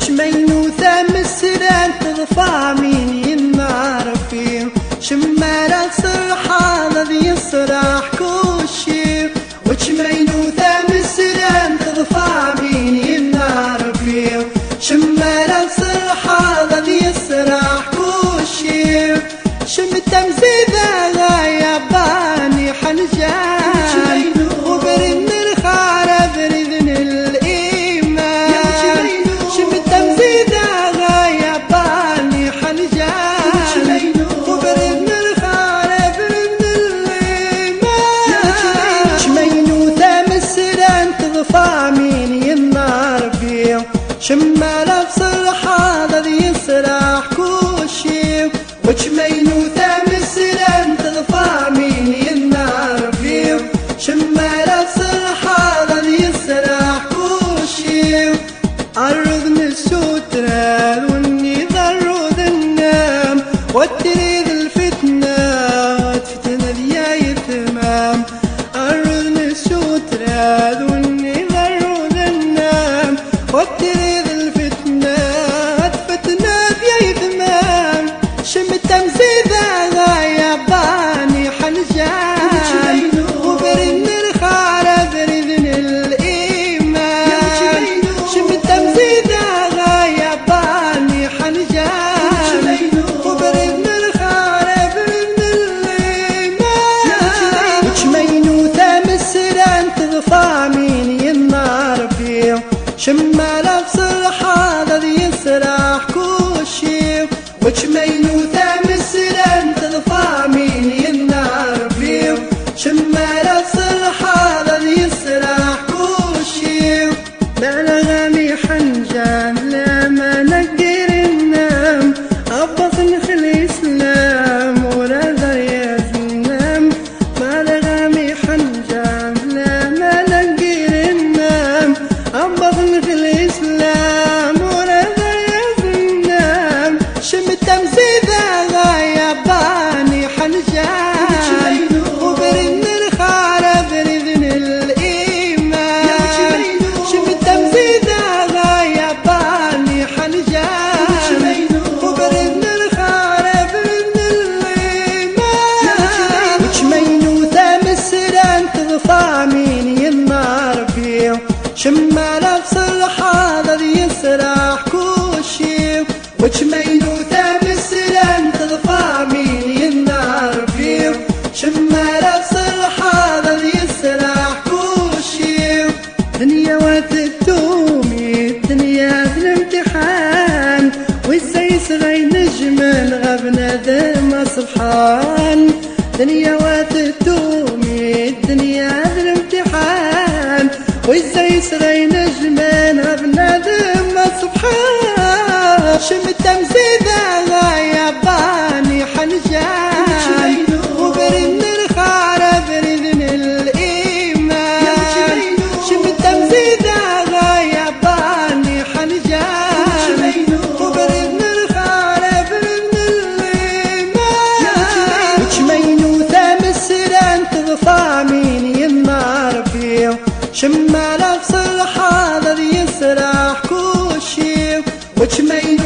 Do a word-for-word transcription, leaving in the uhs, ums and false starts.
وجمينوثة مسران تضفى مين ينار فيه شمالة صرحة ذي يصرح كوشي وجمينوثة مسران تضفى مين ينار فيه شمالة صرحة ذي يصرح كوشي شمت مزيدة يا باني حنجان وبرن الخارة برذن الإيمان شمت مزيدة يا باني حنجان وبرن الخارة برذن الإيمان شمينوثة مسران تضفى مين ينار فيه شمالة بصرحة ذي يسرح كوشي وجمينوثة مسران تضفى مين ينار فيه شمالة بصرحة ذي يسرح كوشي عرض من السترة واني ذرود النام والتريد الفتنة تفتنة ذي يتمام عرض من السترة واني ذرود النام والتريد الفتنة تفتنة ذي يتمام شمت مزيدة يا باني حنجان وبرن الخارة برذن الإيمان شمت مزيدة يا باني حنجان وبرن الخارة برذن الإيمان وجمينوثة مسران تضفى مين ينار فيه شمالة بصرحة ذي يسرح كوشي وجمينوثة مسران تضفى مين ينار فيه شمالة بصرحة ذي يسرح كوشي بلغني حنجان لما نقدر النام أبط نخل الإسلام ولا ذا يزنام بلغني حنجان لما نقدر النام أبط نخل الإسلام ولا ذا يزنام شمت مزيدة يا باني حنجان وبرن الخارة برذن الإيمان شمت مزيدة يا باني حنجان وبرن الخارة برذن الإيمان وجمينوثة مسران تضفى مين ينار فيه شمالة بصرحة ذي يسرح كوشي وجمينوثة مسران تضفى مين ينار فيه شمالة بصرحة ذي يسرح كوشي دنيا وتتومي الدنيا ذي الامتحان وازاي صغي نجمل غبنا ذا صبحان دنيا وتتومي الدنيا ذي الامتحان وازاي صغي نجمل غبنا ذا صبحان شمت مزيدة يا باني حنجان وبرن الخارة برذن الإيمان شمت مزيدة يا باني حنجان وبرن الخارة برذن الإيمان وجمينوثة مسران تضفى مين ينار فيه شمالة بصرحة ذي يسرح كوشي وجمينوثة